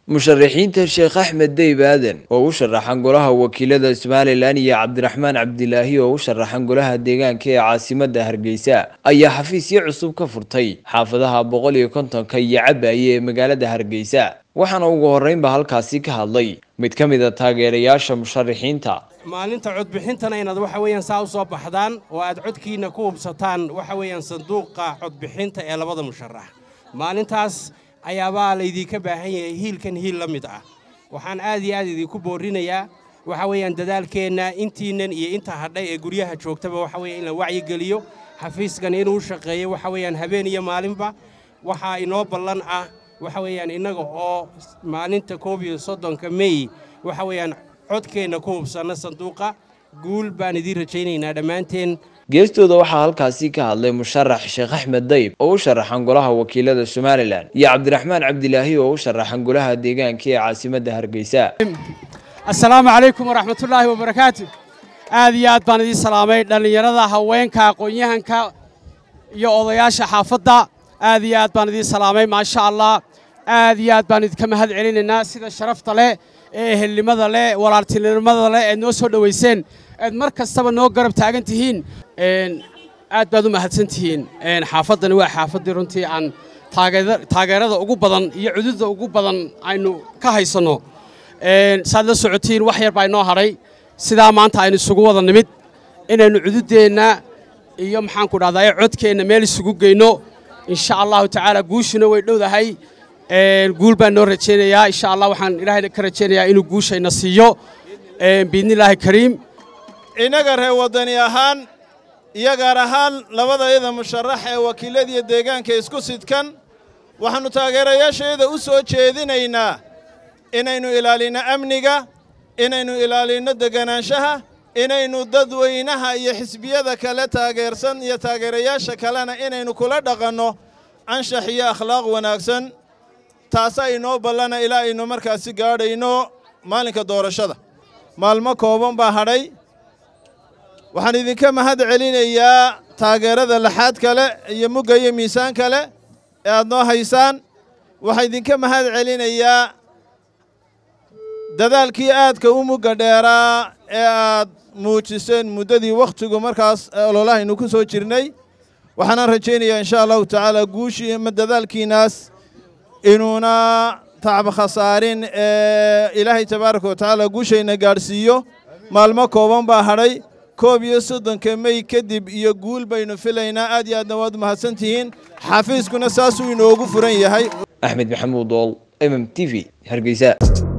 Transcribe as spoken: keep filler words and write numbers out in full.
مشرحين الشيخ أحمد ديب آدن ووشرح عنقلها وكيلة سوماليلاند يا عبد الرحمن عبد الله ووشرح عنقلها ديغان كي عاصمة هرقيسا أي حفيز يعصب كفرتي حافظها بقولي كنتن كي يعب أي مقالة هرقيسا waxaana ugu horeyn ba halkaasi ka hadlay mid ka mid ah taageerayaasha musharaxiinta maalinta cod bixintana inaad waxa weeyaan saa u soo baxdaan oo aad codkiina ku hubsataan waxa weeyaan sanduuqa cod bixinta ee labada musharax maalintaas ayaaba la idinka baahan yahay hiilkan hiil la mid ah waxaan aad iyo aad idinku boorinayaa waxa weeyaan dadaalkeena intiinan iyo inta hadhay ee guryaha joogtaba waxa weeyaan in la wacyi geliyo xafiiskan inuu shaqeeyo waxa weeyaan habeen iyo maalinba waxa inoo ballan ah waxa weeyaan inaga oo maalinta koob iyo soddonka May waxa weeyaan codkeena ku hubsana sanduuqa guul baan idin rajaynaynaa dhamaanteen geestooda waxa halkaasi ka hadlay musharax Sheekh Axmed Dayb oo u sharaxan golaha wakiilada Soomaaliland iyo Cabdiraxmaan Cabdilaahi oo u sharaxan golaha deegaanka ee caasimadda Hargeysa. Assalaamu alaykum wa rahmatullahi wa barakaatuh. aad iyo aad baan idin salaamay dhalinyarada haweenka aqoon-yahanka iyo odayaasha xaafadda aad iyo aad baan idin salaamay ma sha Allah aad iyo aad baan idinka mahad celinaynaa sida sharafta leh ee ehelnimada leh walaaltinimada leh ee noo soo dhaweyseen aad mar kastaba noo garab taagan tihiin een aad baad u mahadsan tihiin een xaafadani waa xaafadii runtii aan taageerada ugu badan iyo cudurda ugu badan aynu ka haysano een saad la socotiin wax yar baa inoo haray sida maanta aynu isugu wada nimid inaynu cududeena iyo maxaan ku dhahdaa codkeena meel isugu geyno insha Allah ta'ala guushina way dhowdahay een guul baan noo rajeenayaa insha Allah waxaan Ilaahay ka rajeenayaa inuu guushayna siiyo een biidnillaahi kariim inaga reer wadani ahaan iyo gaar ahaan labadayada musharax ee wakiilada deegaanka isku sidkan waxaanu taageerayaasheeda u soo jeedinaynaa inaynu ilaalino amniga inaynu ilaalino deganaanshaha inaynu dadweynaha iyo xisbiyada kale taageersan iyo taageerayaasha kalena inaynu kula dhaqanno anshax iyo akhlaaq wanaagsan taas ay noo balana ilaa aynu markaasi gaadhayno maalinka doorashada maalmo kooban baa hadhay waxaan idinka mahad celinayaa taageerada laxaad kale iyo mugga iyo miisaan kale ee aad noo haysaan waxaan idinka mahad celinayaa dadaalkii aadka u mugga dheeraa ee aad muujiseen muddadii wakhtigu markaas ololahaynu ku soo jirnay waxaan rajaynayaa insha Allah ta'ala guushii ma dadaalkiinaas inuuna tacab khasaarin ee Ilaahay tabaaraka wa ta'ala guushayna gaarsiiyo maalmo kooban baa hadhay koob iyo soddonka May kadib iyo guul baynu filaynaa aad iyo aadna waad mahadsantihiin xafiiskuna saas uu inoogu furan yahay Axmed Maxamuud Dool M M T V Hargeysa.